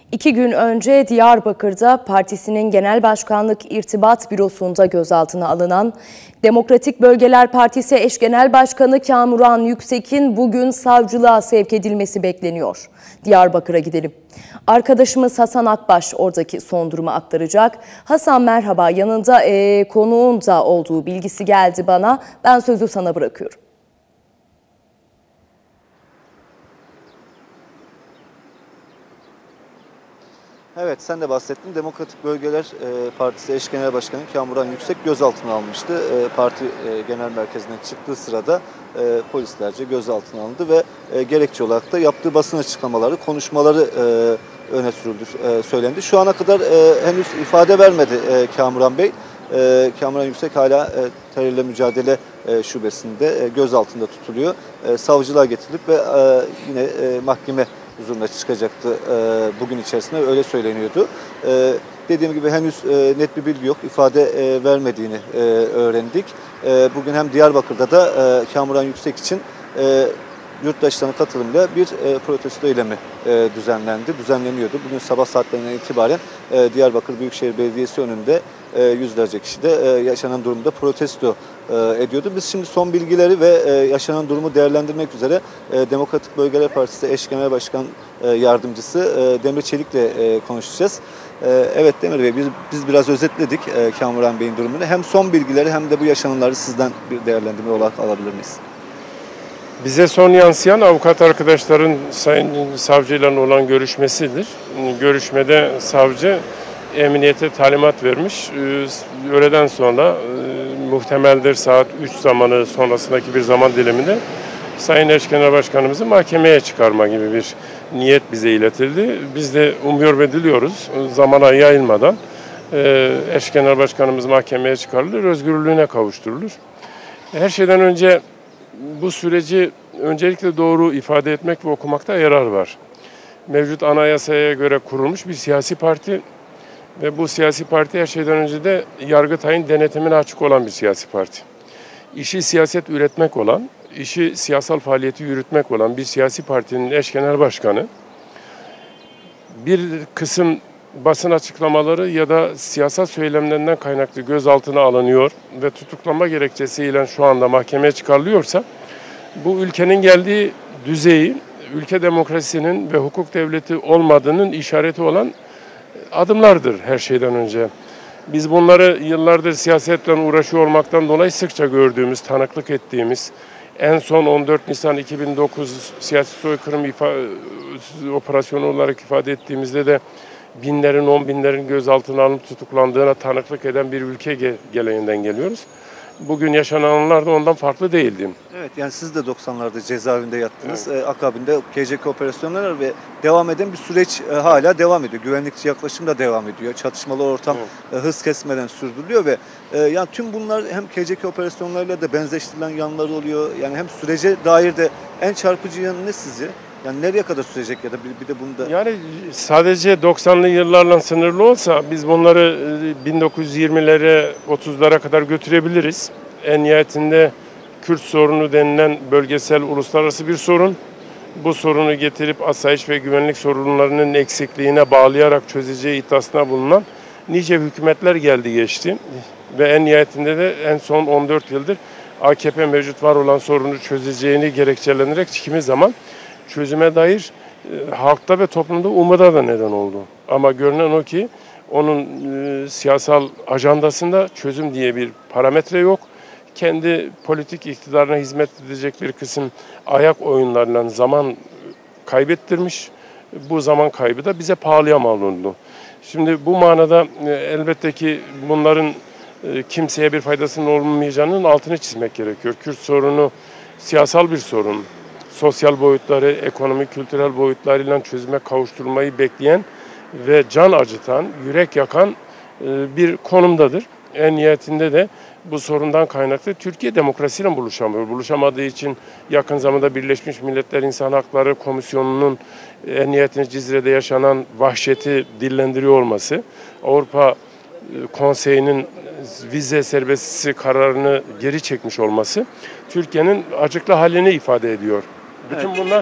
2 gün önce Diyarbakır'da partisinin Genel Başkanlık İrtibat Bürosu'nda gözaltına alınan Demokratik Bölgeler Partisi eş genel başkanı Kamuran Yüksek'in bugün savcılığa sevk edilmesi bekleniyor. Diyarbakır'a gidelim. Arkadaşımız Hasan Akbaş oradaki son durumu aktaracak. Hasan merhaba, yanında konuğun da olduğu bilgisi geldi bana. Ben sözü sana bırakıyorum. Evet, sen de bahsettin. Demokratik Bölgeler Partisi eş genel başkanı Kamuran Yüksek gözaltına almıştı. Parti genel merkezinden çıktığı sırada polislerce gözaltına alındı ve gerekçe olarak da yaptığı basın açıklamaları, konuşmaları öne sürüldü, söylendi. Şu ana kadar henüz ifade vermedi Kamuran Bey. Kamuran Yüksek hala terörle mücadele şubesinde gözaltında tutuluyor. Savcılığa getirilip ve yine mahkeme huzuruna çıkacaktı bugün içerisinde, öyle söyleniyordu. Dediğim gibi henüz net bir bilgi yok, ifade vermediğini öğrendik. Bugün hem Diyarbakır'da da Kamuran Yüksek için yurttaşların katılımıyla bir protesto eylemi düzenleniyordu. Bugün sabah saatlerinden itibaren Diyarbakır Büyükşehir Belediyesi önünde yüzlerce kişi de yaşanan durumda protesto ediyordu. Biz şimdi son bilgileri ve yaşanan durumu değerlendirmek üzere Demokratik Bölgeler Partisi eş genel başkan yardımcısı Demir Çelik'le konuşacağız. Evet Demir Bey, biz biraz özetledik Kamuran Bey'in durumunu. Hem son bilgileri hem de bu yaşananları sizden bir değerlendirme olarak alabilir miyiz? Bize son yansıyan avukat arkadaşların sayın savcıyla olan görüşmesidir. Görüşmede savcı emniyete talimat vermiş. Öğleden sonra muhtemeldir saat 3 zamanı sonrasındaki bir zaman diliminde Sayın Eş Genel Başkanımızı mahkemeye çıkarma gibi bir niyet bize iletildi. Biz de umuyor ve diliyoruz zamana yayılmadan Eş Genel Başkanımız mahkemeye çıkarılır, özgürlüğüne kavuşturulur. Her şeyden önce bu süreci öncelikle doğru ifade etmek ve okumakta yarar var. Mevcut anayasaya göre kurulmuş bir siyasi parti ve bu siyasi parti her şeyden önce de Yargıtay'ın denetimine açık olan bir siyasi parti. İşi siyaset üretmek olan, işi siyasal faaliyeti yürütmek olan bir siyasi partinin eş genel başkanı bir kısım basın açıklamaları ya da siyasal söylemlerinden kaynaklı gözaltına alınıyor ve tutuklama gerekçesiyle şu anda mahkemeye çıkarılıyorsa bu ülkenin geldiği düzeyi, ülke demokrasinin ve hukuk devleti olmadığının işareti olan adımlardır her şeyden önce. Biz bunları yıllardır siyasetle uğraşıyor olmaktan dolayı sıkça gördüğümüz, tanıklık ettiğimiz, en son 14 Nisan 2009 siyasi soykırım operasyonu olarak ifade ettiğimizde de binlerin, 10 binlerin gözaltına alınıp tutuklandığına tanıklık eden bir ülke geleneğinden geliyoruz. Bugün yaşananlar da ondan farklı değildi. Evet, yani siz de 90'larda cezaevinde yattınız. Evet. Akabinde KCK operasyonları ve devam eden bir süreç hala devam ediyor. Güvenlikçi yaklaşım da devam ediyor. Çatışmalı ortam hız kesmeden sürdürülüyor ve yani tüm bunlar hem KCK operasyonlarıyla da benzeştirilen yanları oluyor. Yani hem sürece dair de en çarpıcı yanı ne sizce? Yani nereye kadar sürecek ya da bir de bunu da... Yani sadece 90'lı yıllarla sınırlı olsa biz bunları 1920'lere, 30'lara kadar götürebiliriz. En nihayetinde Kürt sorunu denilen bölgesel, uluslararası bir sorun. Bu sorunu getirip asayiş ve güvenlik sorunlarının eksikliğine bağlayarak çözeceği iddiasına bulunan nice hükümetler geldi geçti. Ve en nihayetinde de en son 14 yıldır AKP mevcut var olan sorunu çözeceğini gerekçelendirerek kimi zaman çözüme dair halkta ve toplumda umuda da neden oldu. Ama görünen o ki onun siyasal ajandasında çözüm diye bir parametre yok. Kendi politik iktidarına hizmet edecek bir kısım ayak oyunlarıyla zaman kaybettirmiş. Bu zaman kaybı da bize pahalıya mal oldu. Şimdi bu manada elbette ki bunların kimseye bir faydasının olmayacağının altını çizmek gerekiyor. Kürt sorunu siyasal bir sorun. Sosyal boyutları, ekonomik, kültürel boyutlarıyla çözüme kavuşturmayı bekleyen ve can acıtan, yürek yakan bir konumdadır. En nihayetinde de bu sorundan kaynaklı Türkiye demokrasiyle buluşamıyor. Buluşamadığı için yakın zamanda Birleşmiş Milletler İnsan Hakları Komisyonu'nun en nihayetinde Cizre'de yaşanan vahşeti dillendiriyor olması, Avrupa Konseyi'nin vize serbestisi kararını geri çekmiş olması Türkiye'nin acıklı halini ifade ediyor. Bütün bunlar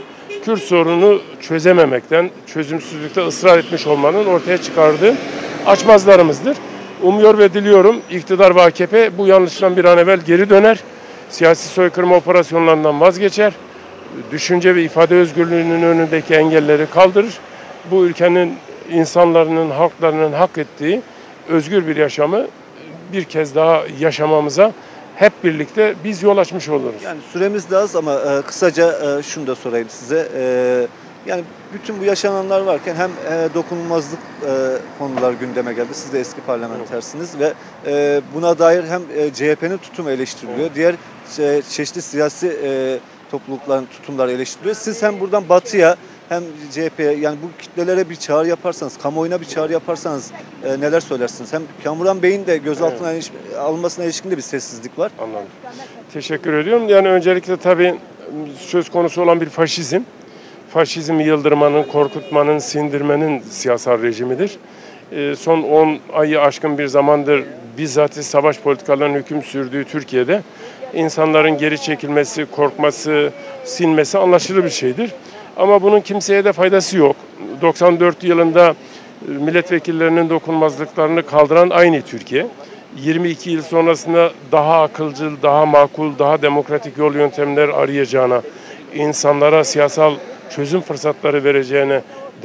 Kürt sorunu çözememekten, çözümsüzlükte ısrar etmiş olmanın ortaya çıkardığı açmazlarımızdır. Umuyor ve diliyorum iktidar ve AKP bu yanlıştan bir an evvel geri döner, siyasi soykırım operasyonlarından vazgeçer, düşünce ve ifade özgürlüğünün önündeki engelleri kaldırır. Bu ülkenin insanların, halklarının hak ettiği özgür bir yaşamı bir kez daha yaşamamıza hep birlikte biz yol açmış oluruz. Yani süremiz de az ama kısaca şunu da sorayım size. Yani bütün bu yaşananlar varken hem dokunulmazlık konular gündeme geldi. Siz de eski parlamentersiniz ve buna dair hem CHP'nin tutumu eleştiriliyor. Diğer çeşitli siyasi toplulukların tutumları eleştiriliyor. Siz hem buradan Batı'ya hem CHP'ye yani bu kitlelere bir çağrı yaparsanız, kamuoyuna bir çağrı yaparsanız neler söylersiniz? Hem Kamuran Bey'in de gözaltına alınmasına ilişkin de bir sessizlik var. Anladım. Teşekkür ediyorum. Yani öncelikle tabii söz konusu olan bir faşizm. Faşizmi yıldırmanın, korkutmanın, sindirmenin siyasal rejimidir. Son 10 ayı aşkın bir zamandır bizzat savaş politikalarının hüküm sürdüğü Türkiye'de insanların geri çekilmesi, korkması, sinmesi anlaşılır bir şeydir. Ama bunun kimseye de faydası yok. 94 yılında milletvekillerinin dokunulmazlıklarını kaldıran aynı Türkiye. 22 yıl sonrasında daha akılcıl, daha makul, daha demokratik yol yöntemler arayacağına, insanlara siyasal çözüm fırsatları vereceğine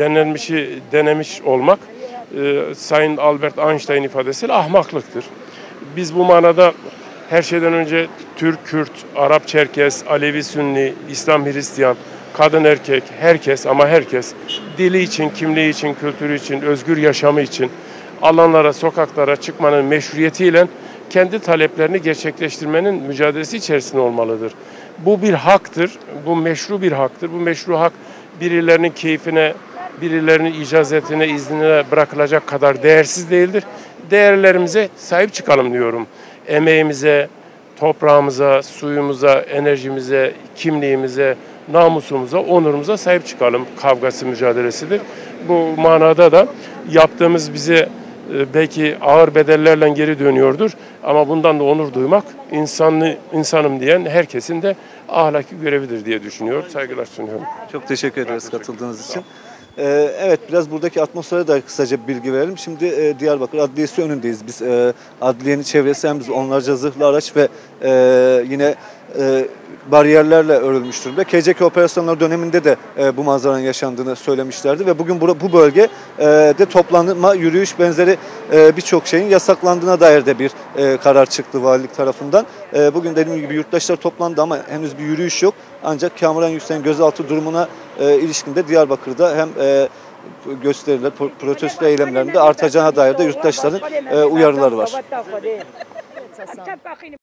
denemiş olmak, Sayın Albert Einstein ifadesiyle ahmaklıktır. Biz bu manada her şeyden önce Türk, Kürt, Arap, Çerkes, Alevi, Sünni, İslam, Hristiyan, kadın, erkek, herkes ama herkes dili için, kimliği için, kültürü için, özgür yaşamı için alanlara, sokaklara çıkmanın meşruiyetiyle kendi taleplerini gerçekleştirmenin mücadelesi içerisinde olmalıdır. Bu bir haktır, bu meşru bir haktır. Bu meşru hak birilerinin keyfine, birilerinin icazetine, iznine bırakılacak kadar değersiz değildir. Değerlerimize sahip çıkalım diyorum. Emeğimize, toprağımıza, suyumuza, enerjimize, kimliğimize, namusumuza, onurumuza sahip çıkalım kavgası mücadelesidir. Bu manada da yaptığımız bize belki ağır bedellerle geri dönüyordur. Ama bundan da onur duymak insanım diyen herkesin de ahlaki görevidir diye düşünüyor. Saygılar sunuyorum. Çok teşekkür ederiz katıldığınız için. Evet, biraz buradaki atmosfere dair kısaca bir bilgi verelim. Şimdi Diyarbakır Adliyesi önündeyiz. Biz adliyenin çevresi hem biz onlarca zırhlı araç ve yine bariyerlerle örülmüş durumda. KCK operasyonları döneminde de bu manzaranın yaşandığını söylemişlerdi ve bugün bu bölgede toplanma, yürüyüş benzeri birçok şeyin yasaklandığına dair de bir karar çıktı valilik tarafından. Bugün dediğim gibi yurttaşlar toplandı ama henüz bir yürüyüş yok. Ancak Kamuran Yüksek'in gözaltı durumuna ilişkinde Diyarbakır'da hem gösteriler, protesto eylemlerinde artacağına dair de yurttaşların uyarıları var.